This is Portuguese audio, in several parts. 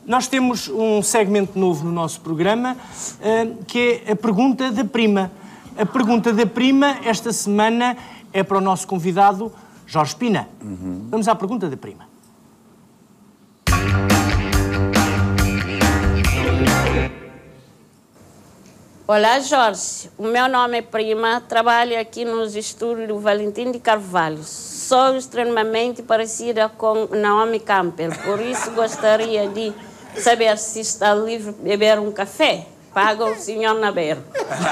Nós temos um segmento novo no nosso programa, que é a Pergunta da Prima. A Pergunta da Prima, esta semana, é para o nosso convidado, Jorge Pina. Vamos à Pergunta da Prima. Olá, Jorge. O meu nome é Prima, trabalho aqui nos estúdios do Valentim de Carvalho. Sou extremamente parecida com Naomi Campbell, por isso gostaria de saber se está livre de beber um café. Paga o senhor Nabeiro.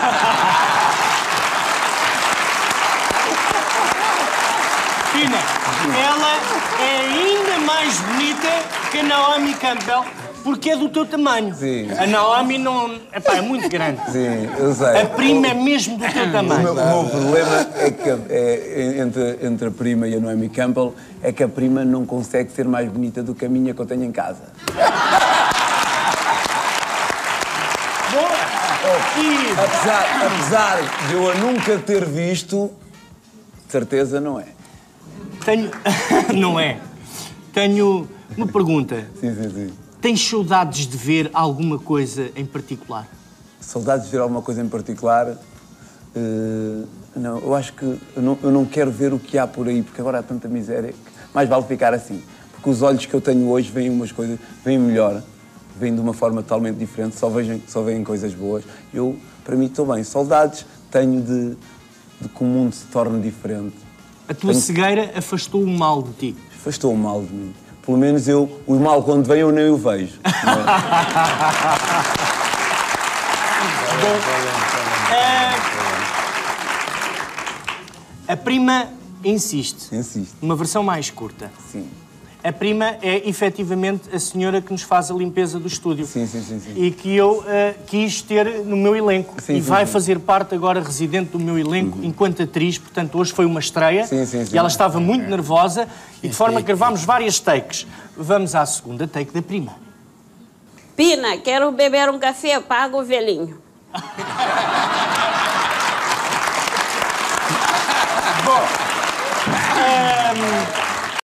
Pina, ela é ainda mais bonita que a Naomi Campbell, porque é do teu tamanho. Sim. A Naomi não... Epá, é muito grande. Sim, eu sei. A Prima é mesmo do teu tamanho. O meu problema é que entre a Prima e a Naomi Campbell é que a Prima não consegue ser mais bonita do que a minha que eu tenho em casa. Apesar de eu a nunca ter visto, de certeza não é. Não é. Tenho uma pergunta. Sim. Tens saudades de ver alguma coisa em particular? Saudades de ver alguma coisa em particular? Não, eu acho que eu não quero ver o que há por aí, porque agora há tanta miséria que mais vale ficar assim. Porque os olhos que eu tenho hoje veem umas coisas, veem melhor, veem de uma forma totalmente diferente, só veem coisas boas. Eu, para mim, estou bem. Saudades tenho de que o mundo se torne diferente. A tua cegueira afastou o mal de ti? Afastou o mal de mim. Pelo menos o mal quando vem eu nem o vejo. A Prima insiste. Insiste. Uma versão mais curta. Sim. A Prima é, efetivamente, a senhora que nos faz a limpeza do estúdio. Sim. E que eu quis ter no meu elenco. Sim, vai sim. fazer parte agora residente do meu elenco enquanto atriz. Portanto, hoje foi uma estreia. Sim. E ela estava muito nervosa. E de forma que gravámos várias takes. Vamos à segunda take da Prima. Pina, quero beber um café, paga o velhinho.